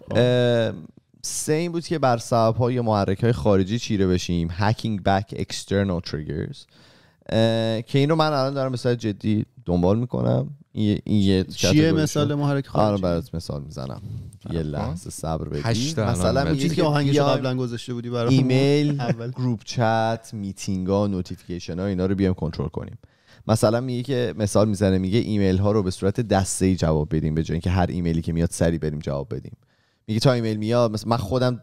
سه این بود که بر سبب‌ها یا محرک‌های خارجی چیره بشیم. hacking back external triggers که این رو من الان دارم مثلا جدی دنبال میکنم. این چیه مثال محرک خارجی؟ الان برات مثال میزنم، یه لحظه صبر بدید. مثلا میگی که آهنگشو قبلا گذاشته بودی برام، ایمیل، گروپ چت، میتینگ‌ها، نوتیفیکیشن‌ها، اینا رو بیایم کنترل کنیم. مثلا میگه که مثال میزنه، میگه ایمیل ها رو به صورت دسته‌ای جواب بدیم به جای اینکه هر ایمیلی که میاد سری بریم جواب بدیم. میگه تا ایمیل میاد، مثلا من خودم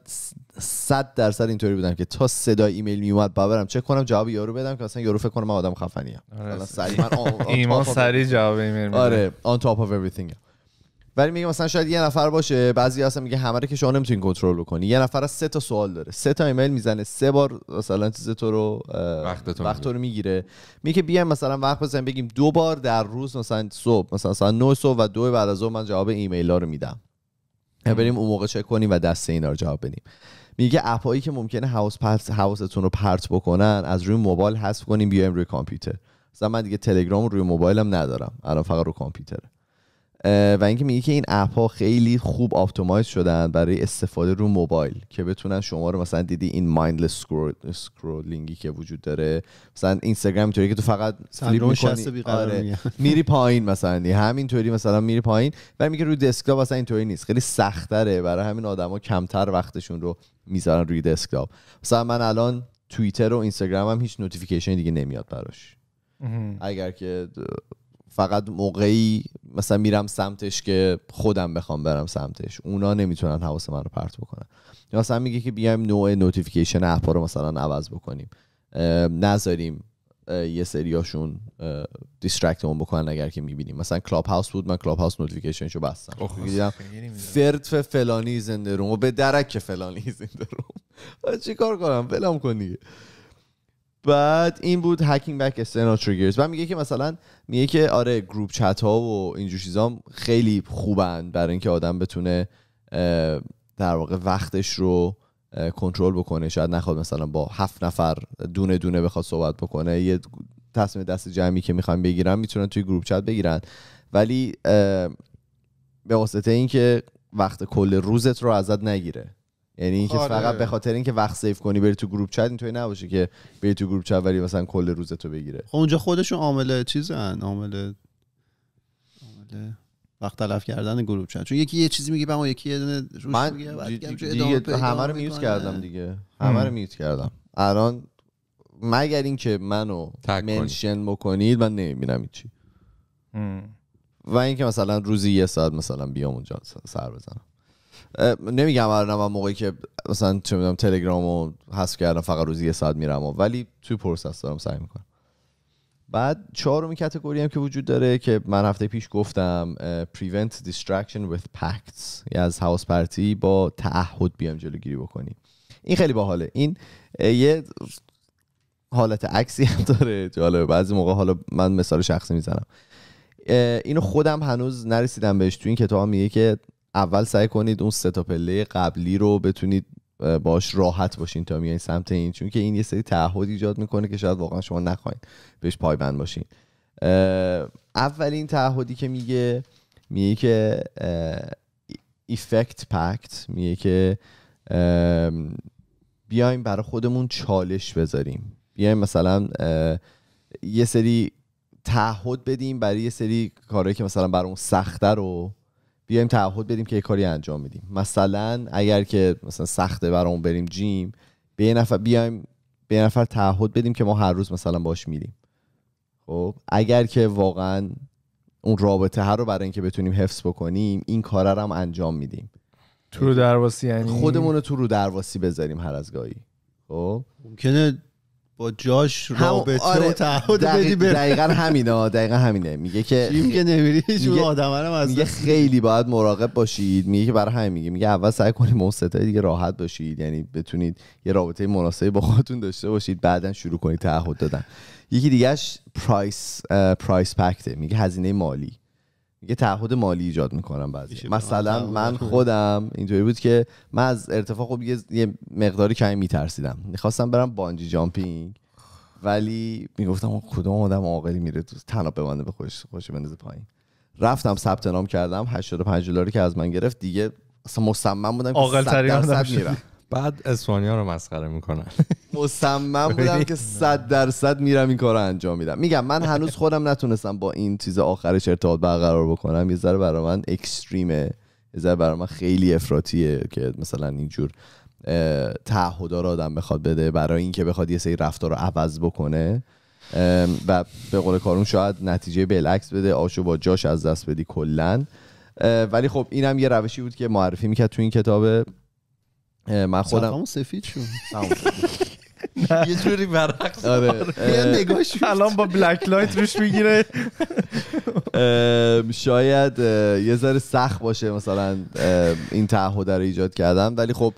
100% اینطوری بودم که تا صدای ایمیل میومد باورم چک کنم جواب یارو بدم که اصلا یارو فکر کنه من آدم خفنی ام. مثلا سری من ایمان سری جواب ایمیل میده. آره on top of everything. ولی میگه مثلا شاید یه نفر باشه، بعضی اصلا میگه همه رو که شما نمیتونین کنترل بکنی. یه نفر از 3 تا سوال داره، 3 تا ایمیل میزنه، 3 بار مثلا چیز تو رو وقت رو میگیره. میگه بیایم مثلا وقت بزنیم بگیم 2 بار در روز، مثلا صبح مثلا 9 صبح و 2 بعد از ظهر من جواب ایمیل ها رو میدم. بریم اون موقع چک کنیم و دسته اینا رو جواب بدیم. میگه اپایی که ممکنه حواستون رو پرت بکنن از روی موبایل حذف کنیم بیایم روی کامپیوتر. مثلا من دیگه تلگرام روی موبایلم ندارم، الان فقط رو کامپیوتره. و اینکه میگه که این اپ ها خیلی خوب آپتیمایز شدن برای استفاده رو موبایل که بتونن شما رو، مثلا دیدی این مایندلس اسکرولینگی که وجود داره، مثلا اینستاگرام اینطوری که تو فقط فلیپ می‌کنی، آره میری پایین، مثلا همینطوری مثلا میری پایین. و میگه روی دسکتاپ مثلا اینطوری نیست، خیلی سخت‌تره، برای همین آدما کمتر وقتشون رو میذارن روی دسکتاپ. مثلا من الان توییتر و اینستاگرامم هیچ نوتیفیکیشن دیگه نمیاد براش، اگر که فقط موقعی مثلا میرم سمتش که خودم بخوام برم سمتش، اونا نمیتونن حواس من رو پرت بکنن. یا مثلا میگه که بیایم نوع نوتیفیکیشن اپا رو مثلا عوض بکنیم، نذاریم یه سریاشون دیسترکتمون بکنن. اگر که میبینیم مثلا کلاب هاوس بود، من کلاب هاوس نوتیفیکیشنشو بستم، دیدم فرد فلانی زنده روم و به درک فلانی زنده روم، چیکار کنم؟ ولم کن دیگه. بعد این بود هکینگ بک external triggers. بعد میگه که مثلا میگه که آره گروپ چت ها و اینجور چیزا خیلی خوبن برای اینکه آدم بتونه در واقع وقتش رو کنترل بکنه. شاید نخواد مثلا با 7 نفر دونه دونه بخواد صحبت بکنه، یه تصمیم دست جمعی که میخوان بگیرن میتونن توی گروپ چت بگیرن، ولی به واسطه اینکه وقت کل روزت رو ازت نگیره. یعنی اینکه فقط به خاطر اینکه وقت سیو کنی بری تو گروپ چت، اینطوری نباشه که بری تو گروپ چت ولی مثلا کل روزتو بگیره. خب اونجا خودشون عامل چیزن، عامل وقت تلف کردن گروپ چت، چون یکی یه چیزی میگه بعد یکی یه دونه روش میگه، دیگه همه رو میوت کردم دیگه، همه رو میوت کردم. الان مگر اینکه منو منشن بکنید من نمیبینم هیچی. و اینکه مثلا روزی 1 ساعت مثلا بیام اونجا سر بزنم. نمیگم الان موقعی که مثلا چه میدونم تلگرامو حذف کردم فقط روزی 1 ساعت میرم، ولی توی پروسس دارم سعی میکنم. بعد 4مین کاتگوری هم که وجود داره که من هفته پیش گفتم، prevent distraction with pacts، یا از حواس پرتی با تعهد بیام جلوگیری بکنی. این خیلی باحاله. این یه حالت عکسی هم داره جالبه بعضی موقع. حالا من مثال شخصی میزنم، اینو خودم هنوز نرسیدم بهش. تو این کتاب میگه که اول سعی کنید اون 3 تا پله قبلی رو بتونید باش راحت باشین تا میایین سمت این، چون که این یه سری تعهد ایجاد میکنه که شاید واقعا شما نخواین بهش پایبند باشین. اولین تعهدی که میگه که effect pact، میگه که بیایم برای خودمون چالش بذاریم، بیایم مثلا یه سری تعهد بدیم برای یه سری کارهایی که مثلا برای اون سخته رو بیایم تعهد بدیم که یه کاری انجام میدیم. مثلا اگر که مثلا سخته برامون بریم جیم، به یه نفر تعهد بدیم که ما هر روز مثلا باش میریم. خب اگر که واقعا اون رابطه ها رو برای اینکه بتونیم حفظ بکنیم این کارا رو هم انجام میدیم. تو رو درواسی، یعنی خودمون رو تو رو درواسی بذاریم هر از گاهی. خب ممکنه با جاش رابطه و تعهد بدی بره. دقیقاً همینه. میگه که جیم که نمیری چون آدما رو از میگه خیلی باید مراقب باشید. میگه که برای همین میگه اول سعی کنید اون ستای دیگه راحت باشید، یعنی بتونید یه رابطه مناسبی با خودتون داشته باشید، بعدن شروع کنید تعهد دادن. یکی دیگهش پرایس پکته، میگه هزینه مالی. میگه تعهد مالی ایجاد میکنم بعضی. مثلا من خودم اینطوری بود که من از ارتفاع خب یه مقداری کمی میترسیدم، میخواستم برم بانجی جامپینگ، ولی میگفتم کدوم آدم عاقلی میره تو تناب ببنده به خودش بندازه پایین. رفتم ثبت نام کردم، $85 که از من گرفت، دیگه اصلا مصمم بودم که 100% میرم. بعد اسپانیا رو مسخره میکنن. مصمم بودم که 100% میرم این کارو انجام میدم. میگم من هنوز خودم نتونستم با این چیز آخرش ارتباط برقرار بکنم. یه ذره برای من اکستریمه، یه ذره برای من خیلی افراطیه که مثلا اینجور تعهدا رو آدم بخواد بده برای اینکه بخواد یه سری رفتار رو عوض بکنه و به قول کارون شاید نتیجه بالعکس بده، آشو با جاش از دست بدی کلا. ولی خب اینم یه روشی بود که معرفی میکرد تو این کتابه. من خودم سفید شد یه جوری برعکس. آره نگاهش الان با بلک لایت روش میگیره. شاید یه ذره سخت باشه مثلا این تعهد رو ایجاد کردم، ولی خب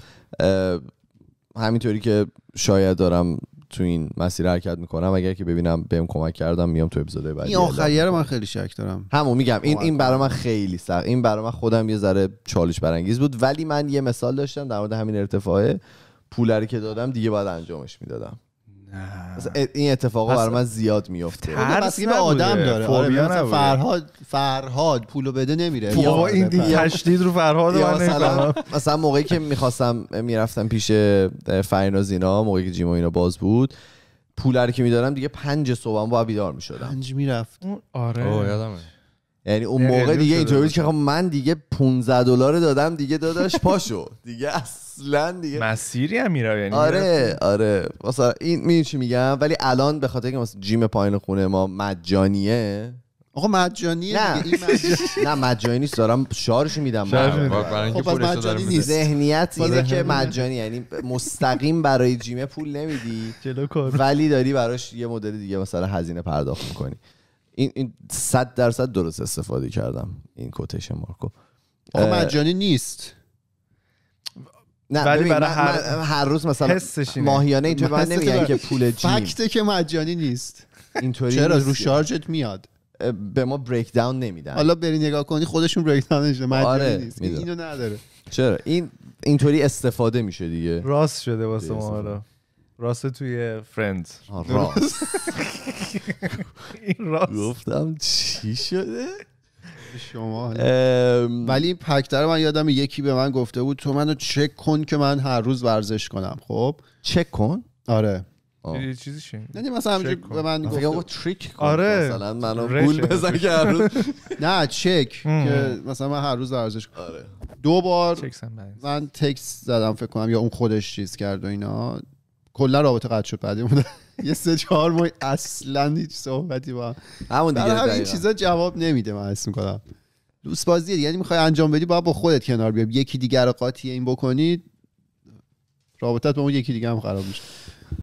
همینطوری که شاید دارم تو این مسیر حرکت میکنم. اگر که ببینم بهم کمک کردم میام تو اپیزودهای بعدی. این آخریه رو من خیلی شک دارم. همون میگم این برای من خیلی سخت، این برای من خودم یه ذره چالش برانگیز بود. ولی من یه مثال داشتم در مورد همین ارتفاعه. پولری که دادم دیگه باید انجامش میدادم. این اتفاقا برای من زیاد میفته. بس به آدم داره. آره مثلا فرهاد پولو بده نمیره. یا این تشدید رو فرهاد. مثلا موقعی که میخواستم میرفتم پیش فریناز اینا، موقعی که جیم و اینا باز بود، پولری که میدادم دیگه 5 صبحم باید بیدار میشدم. 5 میرفت. آره یادمه. یعنی اون موقع دیگه اینطوری بود که خب من دیگه $15 دادم دیگه داداش پاشو دیگه اصلا دیگه مسیری هم میره. یعنی آره مثلا این میدونی چی میگم. ولی الان به خاطر که مثلا جیم پایین خونه ما مجانیه. آقا مجانیه نه مجانی نیست، دارم شارژ میدم. خب مجانی نیست. ذهنیت اینه که مجانی یعنی مستقیم برای جیم پول نمیدی ولی داری براش یه مدل دیگه مثلا هزینه پرداخت میکنی. این 100% درست استفاده کردم این کوتیشن مارکو. آقا مجانی نیست. نه ولی برای هر روز مثلا ماهیانه اینطور من نمیگن که پول جیم فکته که مجانی نیست. اینطوری چرا رو شارژت میاد به ما بریک داون نمیدن. حالا بری نگاه کنی خودشون بریک داونش مجانی نیست. اینو نداره. چرا اینطوری استفاده میشه دیگه. راست شده واسه ما. حالا راست توی فرندز راست. این راست گفتم چی شده شما. ولی پکتر من یادم یکی به من گفته بود تو منو چک کن که من هر روز ورزش کنم. خب چک کن. آره یه چیزی چی؟ نه مثلا همینجوری به من گفته بود تریک کن. آره مثلا منو گول بزن که هر روز نه چک که مثلا من هر روز ورزش کنم. آره 2 بار من تکست زدم فکر کنم یا اون خودش چیز کرد و اینا کلا رابطه قطع شد. بعد اون یه 3-4 ماه اصلا هیچ صحبتی با همون دیگه این چیزا جواب نمیده. من حس می‌کنم لوس بازیه دیگه. یعنی می‌خوای انجام بدی باید با خودت کنار بیای. یکی دیگر رو قاطی این بکنی رابطت با اون یکی دیگه هم خراب میشه.